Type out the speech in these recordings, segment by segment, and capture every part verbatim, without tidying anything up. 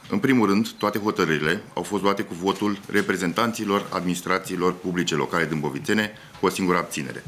În primul rând, toate hotărârile au fost luate cu votul reprezentanților administrațiilor publice locale dâmbovițene, cu o singură abținere.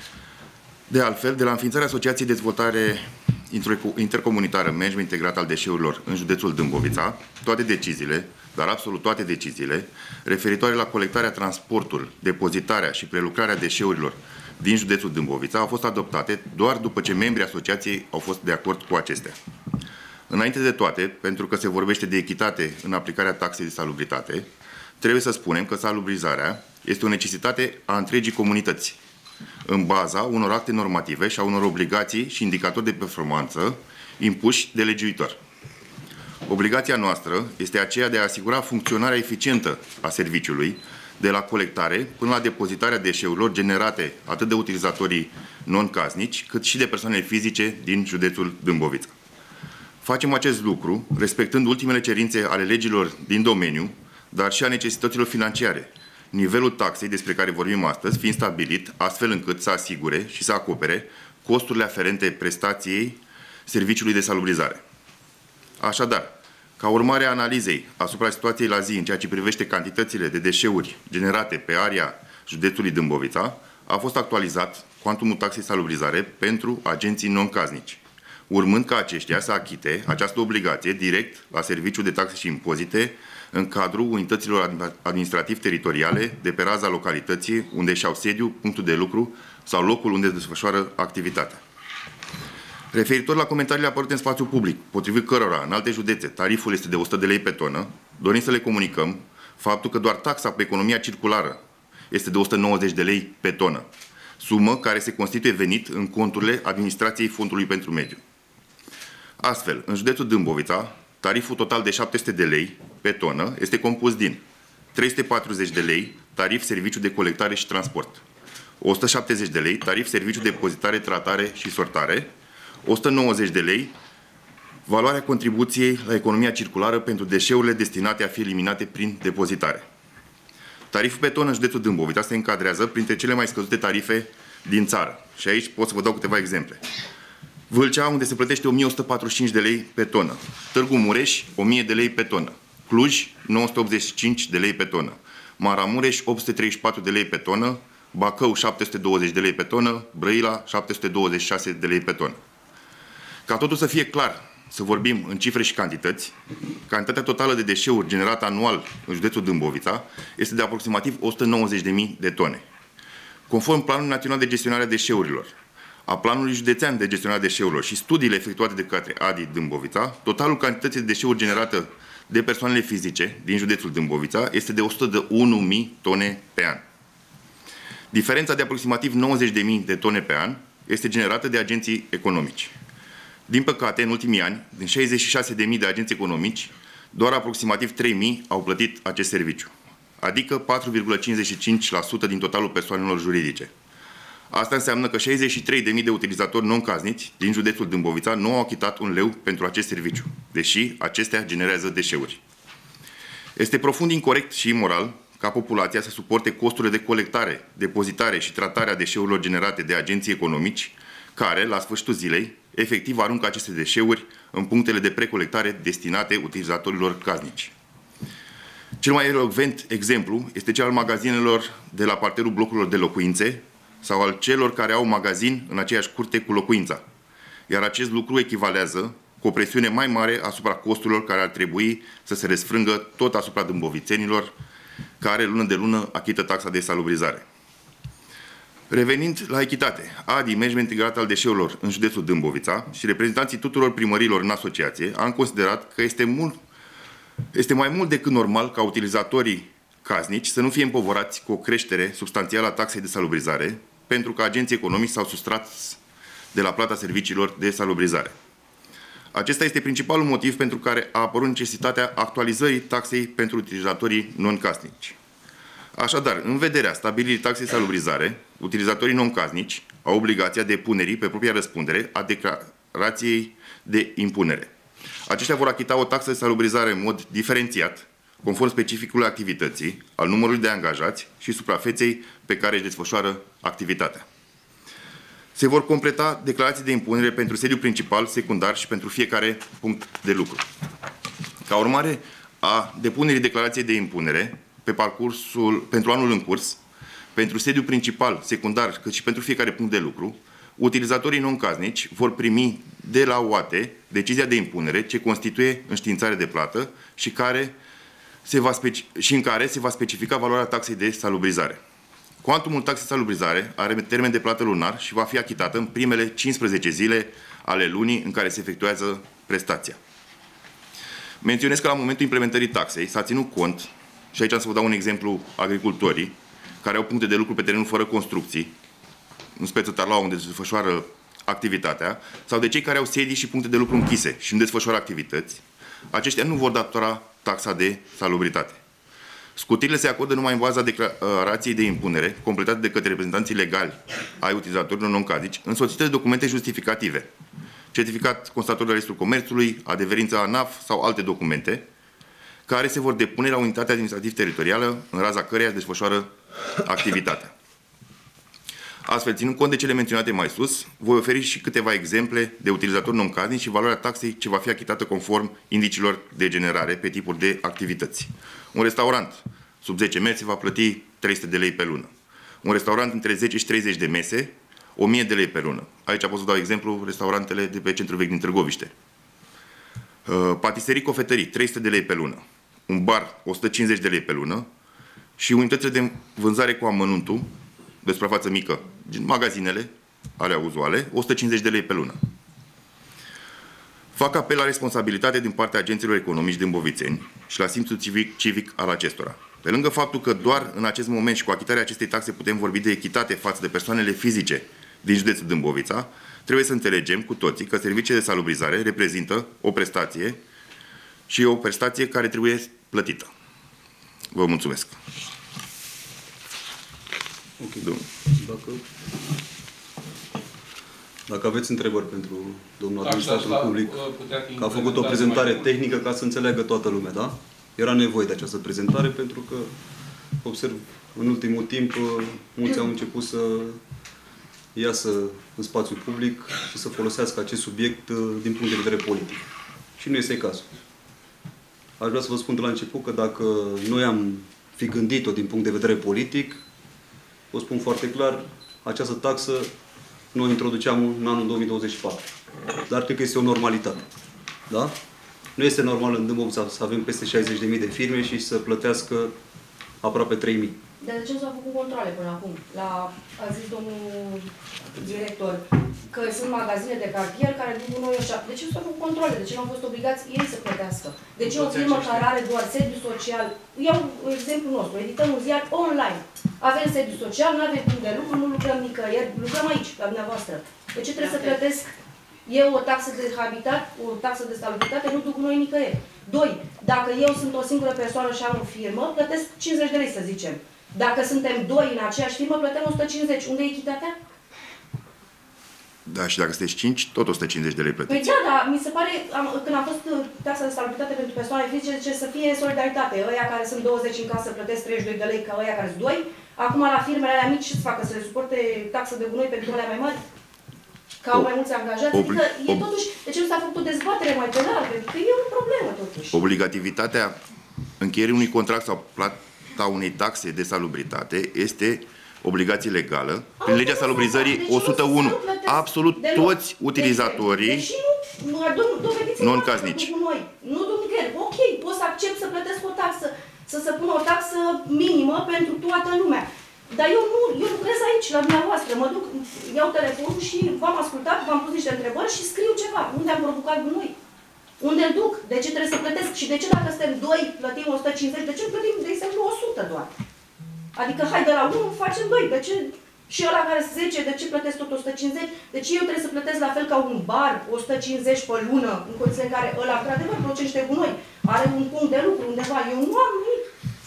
De altfel, de la înființarea Asociației de Dezvoltare Intercomunitară Management Integrat al Deșeurilor în județul Dâmbovița, toate deciziile, dar absolut toate deciziile, referitoare la colectarea, transportul, depozitarea și prelucrarea deșeurilor din județul Dâmbovița au fost adoptate doar după ce membrii asociației au fost de acord cu acestea. Înainte de toate, pentru că se vorbește de echitate în aplicarea taxei de salubritate, trebuie să spunem că salubrizarea este o necesitate a întregii comunități, în baza unor acte normative și a unor obligații și indicatori de performanță impuși de legiuitor. Obligația noastră este aceea de a asigura funcționarea eficientă a serviciului, de la colectare până la depozitarea deșeurilor generate atât de utilizatorii non-casnici, cât și de persoanele fizice din județul Dâmbovița. Facem acest lucru respectând ultimele cerințe ale legilor din domeniu, dar și a necesităților financiare, nivelul taxei despre care vorbim astăzi fiind stabilit astfel încât să asigure și să acopere costurile aferente prestației serviciului de salubrizare. Așadar, ca urmare a analizei asupra situației la zi în ceea ce privește cantitățile de deșeuri generate pe area județului Dâmbovița, a fost actualizat cuantumul taxei salubrizare pentru agenții non-casnici, urmând ca aceștia să achite această obligație direct la Serviciul de Taxe și Impozite în cadrul unităților administrativ-teritoriale de pe raza localității unde și-au sediu, punctul de lucru sau locul unde desfășoară activitatea. Referitor la comentariile apărute în spațiu public, potrivit cărora în alte județe tariful este de o sută de lei pe tonă, dorim să le comunicăm faptul că doar taxa pe economia circulară este de o sută nouăzeci de lei pe tonă, sumă care se constituie venit în conturile Administrației Fondului pentru Mediu. Astfel, în județul Dâmbovița, tariful total de șapte sute de lei pe tonă este compus din trei sute patruzeci de lei tarif serviciu de colectare și transport, o sută șaptezeci de lei tarif serviciu de depozitare, tratare și sortare, o sută nouăzeci de lei valoarea contribuției la economia circulară pentru deșeurile destinate a fi eliminate prin depozitare. Tariful pe tonă în județul Dâmbovița se încadrează printre cele mai scăzute tarife din țară. Și aici pot să vă dau câteva exemple. Vâlcea, unde se plătește o mie o sută patruzeci și cinci de lei pe tonă. Târgu Mureș, o mie de lei pe tonă. Cluj, nouă sute optzeci și cinci de lei pe tonă. Maramureș, opt sute treizeci și patru de lei pe tonă. Bacău, șapte sute douăzeci de lei pe tonă. Brăila, șapte sute douăzeci și șase de lei pe tonă. Ca totul să fie clar, să vorbim în cifre și cantități, cantitatea totală de deșeuri generată anual în județul Dâmbovița este de aproximativ o sută nouăzeci de mii de tone. Conform Planului Național de Gestionare a Deșeurilor, a Planului Județean de Gestionare a Deșeurilor și studiile efectuate de către A D I Dâmbovița, totalul cantității de deșeuri generate de persoanele fizice din județul Dâmbovița este de o sută unu de mii tone pe an. Diferența de aproximativ nouăzeci de mii de tone pe an este generată de agenții economici. Din păcate, în ultimii ani, din șaizeci și șase de mii de agenți economici, doar aproximativ trei mii au plătit acest serviciu, adică patru virgulă cincizeci și cinci la sută din totalul persoanelor juridice. Asta înseamnă că șaizeci și trei de mii de utilizatori non-casnici din județul Dâmbovița nu au achitat un leu pentru acest serviciu, deși acestea generează deșeuri. Este profund incorect și imoral ca populația să suporte costurile de colectare, depozitare și tratare a deșeurilor generate de agenții economici, care, la sfârșitul zilei, efectiv aruncă aceste deșeuri în punctele de precolectare destinate utilizatorilor casnici. Cel mai elocvent exemplu este cel al magazinelor de la parterul blocurilor de locuințe sau al celor care au magazin în aceeași curte cu locuința. Iar acest lucru echivalează cu o presiune mai mare asupra costurilor care ar trebui să se răsfrângă tot asupra dâmbovițenilor care lună de lună achită taxa de salubrizare. Revenind la echitate, A D I, Management Integrat al Deșeurilor în județul Dâmbovița și reprezentanții tuturor primărilor în asociație am considerat că este, mult, este mai mult decât normal ca utilizatorii casnici să nu fie împovorați cu o creștere substanțială a taxei de salubrizare, pentru că agenții economici s-au sustrat de la plata serviciilor de salubrizare. Acesta este principalul motiv pentru care a apărut necesitatea actualizării taxei pentru utilizatorii non-casnici. Așadar, în vederea stabilirii taxei salubrizare, utilizatorii non-casnici au obligația depunerii pe propria răspundere a declarației de impunere. Aceștia vor achita o taxă de salubrizare în mod diferențiat, conform specificului activității, al numărului de angajați și suprafeței pe care își desfășoară activitatea. Se vor completa declarații de impunere pentru sediul principal, secundar și pentru fiecare punct de lucru. Ca urmare a depunerii declarației de impunere pe parcursul, pentru anul în curs, pentru sediul principal, secundar, cât și pentru fiecare punct de lucru, utilizatorii non-casnici vor primi de la O A T E decizia de impunere ce constituie înștiințare de plată și, care se va speci- și în care se va specifica valoarea taxei de salubrizare. Cuantumul taxei de salubrizare are termen de plată lunar și va fi achitată în primele cincisprezece zile ale lunii în care se efectuează prestația. Menționez că la momentul implementării taxei s-a ținut cont, și aici am să vă dau un exemplu, agricultorii, care au puncte de lucru pe terenul fără construcții, în speță Tarlaua, unde se desfășoară activitatea, sau de cei care au sedii și puncte de lucru închise și nu desfășoară activități, aceștia nu vor datora taxa de salubritate. Scutirile se acordă numai în baza declarației de impunere, completate de către reprezentanții legali ai utilizatorilor non-casnici, însoțite de documente justificative, certificat constator de registrul comerțului, adeverința ANAF sau alte documente, care se vor depune la unitatea administrativ-teritorială în raza căreia se desfășoară activitatea. Astfel, ținând cont de cele menționate mai sus, voi oferi și câteva exemple de utilizatori non-casnici și valoarea taxei ce va fi achitată conform indicilor de generare pe tipuri de activități. Un restaurant sub zece mese va plăti trei sute de lei pe lună. Un restaurant între zece și treizeci de mese, o mie de lei pe lună. Aici pot să dau exemplu restaurantele de pe centrul vechi din Târgoviște. Uh, patiserii, cofetării, trei sute de lei pe lună. Un bar, o sută cincizeci de lei pe lună. Și unitățile de vânzare cu amănuntul, de suprafață mică, magazinele, alea uzuale, o sută cincizeci de lei pe lună. Fac apel la responsabilitate din partea agenților economici din Dâmbovițeni și la simțul civic, civic al acestora. Pe lângă faptul că doar în acest moment și cu achitarea acestei taxe putem vorbi de echitate față de persoanele fizice din județul Dâmbovița, trebuie să înțelegem cu toții că serviciile de salubrizare reprezintă o prestație și o prestație care trebuie plătită. Vă mulțumesc. Ok. Dacă, dacă aveți întrebări pentru domnul administrator public, că a făcut o prezentare tehnică ca să înțeleagă toată lumea, da? Era nevoie de această prezentare pentru că observ în ultimul timp mulți au început să iasă în spațiul public și să folosească acest subiect din punct de vedere politic. Și nu este cazul. Aș vrea să vă spun de la început că dacă noi am fi gândit-o din punct de vedere politic, vă spun foarte clar, această taxă noi o introduceam în anul două mii douăzeci și patru. Dar cred că este o normalitate. Da? Nu este normal în Dâmbovița să avem peste șaizeci de mii de firme și să plătească aproape trei mii. Dar de ce nu s-au făcut controle până acum? La, a zis domnul director că sunt magazine de cartier care duc noi așa. De ce nu s-au făcut controle? De ce nu au fost obligați ei să plătească? De ce o firmă care are doar sediu social? Iau exemplul nostru. Edităm un ziar online. Avem sediu social, nu avem timp de lucru, nu lucrăm nicăieri, lucrăm aici, la dumneavoastră. De ce trebuie să plătesc eu o taxă de habitat, o taxă de salubritate, nu duc noi nicăieri? Doi, dacă eu sunt o singură persoană și am o firmă, plătesc cincizeci de lei, să zicem. Dacă suntem doi în aceeași firmă, plătim o sută cincizeci. Unde e echitatea? Da, și dacă sunteți cinci, tot o sută cincizeci de lei plătiți. Păi da, dar mi se pare, am, când a fost taxa de salubritate pentru persoane fizice, zice să fie solidaritate. Ăia care sunt douăzeci în casă plătesc treizeci și doi de lei, ca ăia care sunt doi. Acum la firmele alea mici ce să facă? Să le suporte taxă de gunoi pentru alea mai mari? Că au mai mulți angajați? Obli adică e totuși, de ce nu s-a făcut o dezbatere mai pe larg? Adică e o problemă totuși. Obligativitatea încheierii unui contract sau plata unei taxe de salubritate este obligație legală. Prin legea salubrizării o sută unu. Absolut toți utilizatorii non-casnici. Nu duc nicăieri. Ok, pot să accept să plătesc o taxă, să se pună o taxă minimă pentru toată lumea. Dar eu nu, eu lucrez aici, la dumneavoastră. Mă duc, iau telefonul și v-am ascultat, v-am pus niște întrebări și scriu ceva. Unde am provocat gunoi? Unde îl duc? De ce trebuie să plătesc? Și de ce dacă suntem doi, plătim o sută cincizeci? De ce plătim, de exemplu, o sută doar? Adică, hai, de la unu facem doi. De ce? Și ăla care sunt zece, de ce plătesc tot o sută cincizeci? Deci eu trebuie să plătesc la fel ca un bar, o sută cincizeci pe lună, în condiții în care ăla, într-adevăr, produce gunoi. Are un punct de lucru undeva. Eu nu am nimic.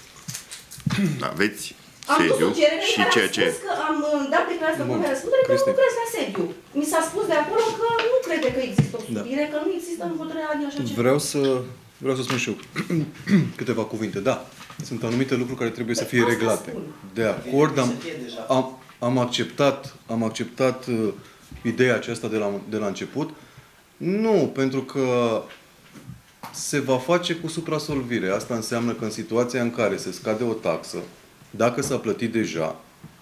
Aveți am sediu și ceea ce... că am dat declarația de punere răspundere că nu lucrez la sediu. Mi s-a spus de acolo că nu crede că există o subire, da. Că nu există în hotărârea de așa ceva. Vreau să, vreau să spun și eu câteva cuvinte. Da, sunt anumite lucruri care trebuie să fie reglate. De acord, am, am, am acceptat, am acceptat uh, ideea aceasta de la, de la început. Nu, pentru că se va face cu suprasolvire. Asta înseamnă că în situația în care se scade o taxă, dacă s-a plătit deja,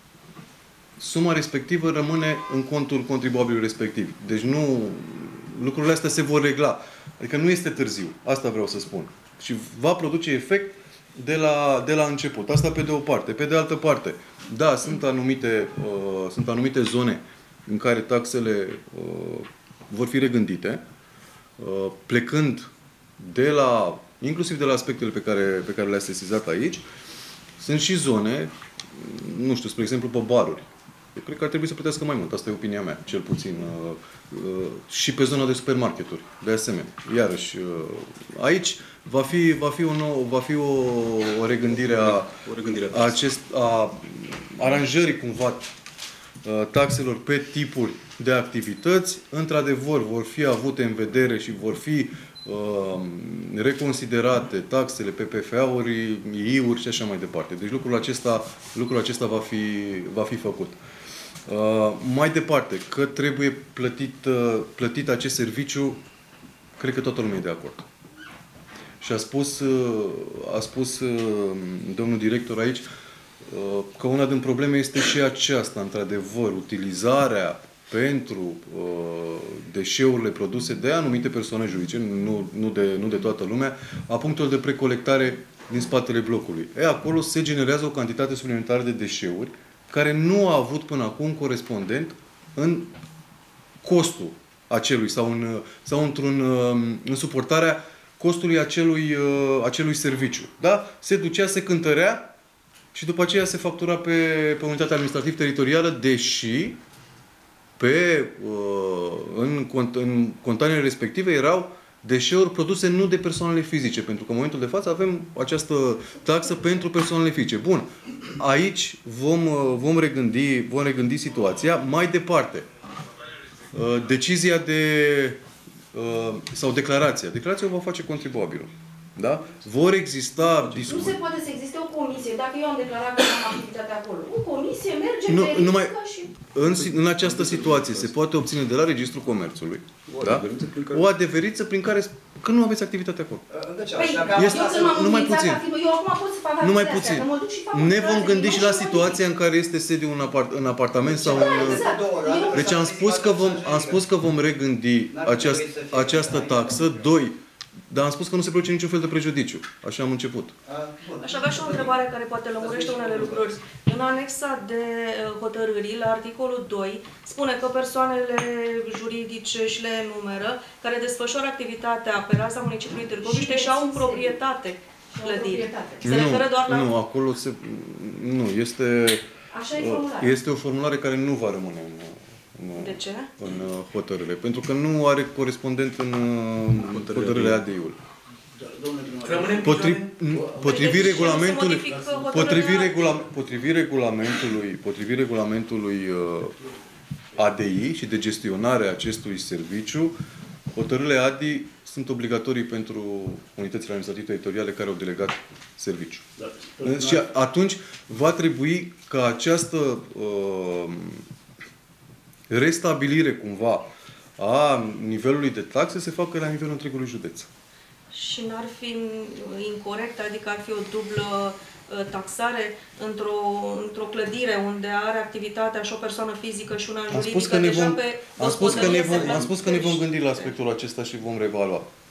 suma respectivă rămâne în contul contribuabilului respectiv. Deci nu, lucrurile astea se vor regla. Adică nu este târziu. Asta vreau să spun. Și va produce efect de la, de la început. Asta pe de o parte. Pe de altă parte, da, sunt anumite, uh, sunt anumite zone în care taxele uh, vor fi regândite, uh, plecând de la, inclusiv de la aspectele pe care, pe care le-ați sesizat aici. Sunt și zone, nu știu, spre exemplu pe baruri. Eu cred că ar trebui să plătească mai mult. Asta e opinia mea, cel puțin. Uh, uh, și pe zona de supermarketuri, de asemenea. Iarăși, uh, aici va fi, va fi, un nou, va fi o, o regândire a, o regândire a, acest, a aranjării cumva taxelor pe tipuri de activități. Într-adevăr, vor fi avute în vedere și vor fi uh, reconsiderate taxele pe P F A-uri, I I-uri și așa mai departe. Deci lucrul acesta, lucrul acesta va fi, va fi făcut. Uh, mai departe, că trebuie plătit, uh, plătit acest serviciu, cred că toată lumea e de acord. Și a spus, uh, a spus uh, domnul director aici uh, că una din probleme este și aceasta, într-adevăr, utilizarea pentru uh, deșeurile produse de anumite persoane juridice, nu, nu, de, nu de toată lumea, a punctelor de precolectare din spatele blocului. E, acolo se generează o cantitate suplimentară de deșeuri care nu a avut până acum corespondent în costul acelui sau, în, sau într-un, în suportarea costului acelui, acelui serviciu. Da? Se ducea, se cântărea și după aceea se factura pe, pe unitatea administrativ-teritorială, deși pe, în, în containere respective erau deșeuri produse nu de persoanele fizice, pentru că în momentul de față avem această taxă pentru persoanele fizice. Bun. Aici vom, vom, regândi, vom regândi situația. Mai departe, decizia de sau declarația. Declarația o va face contribuabilul. Da? Vor exista discuții. Nu se poate să existe o comisie. Dacă eu am declarat că am activitate acolo, o comisie merge, nu, verifică numai, și... În, în această situație se poate obține de la Registrul Comerțului o da? adeveriță prin care... o adeveriță prin care... Că nu aveți activitate acolo. Păi, este, eu când m-am numai puțin. Firmă, eu acum pot să fac Numai astea, puțin. că mă duc și fac Ne vom gândi și la și situația în care este sediu în, apart, în apartament sau da, în... exact. Deci am spus că vom, am spus că vom regândi aceast, această taxă. Doi, dar am spus că nu se produce niciun fel de prejudiciu. Așa am început. Aș avea și o întrebare care poate lămurește unele lucruri. În anexa de hotărâri, la articolul doi, spune că persoanele juridice și le enumeră, care desfășoară activitatea pe raza municipiului Târgoviște și au în proprietate clădiri. Se referă doar la... Nu, acolo se... Nu, este... Așa e formularea. Este o formulare care nu va rămâne în... De ce? În hotărâre. Pentru că nu are corespondent în hotărârea A D I-ului. Potri, potrivit regulamentului, potrivit, regula, potrivit regulamentului, potrivit regulamentului uh, A D I și de gestionare a acestui serviciu, hotărârile A D I sunt obligatorii pentru unitățile administrative teritoriale care au delegat serviciu. Da, și atunci va trebui ca această uh, restabilire cumva a nivelului de taxe se facă la nivelul întregului județ. Și n-ar fi incorect, adică ar fi o dublă taxare într-o într-o clădire unde are activitatea și o persoană fizică și una juridică, am spus că ne deja vom, pe am spus că ne vom, am spus că ne vom gândi la aspectul acesta și vom revalua.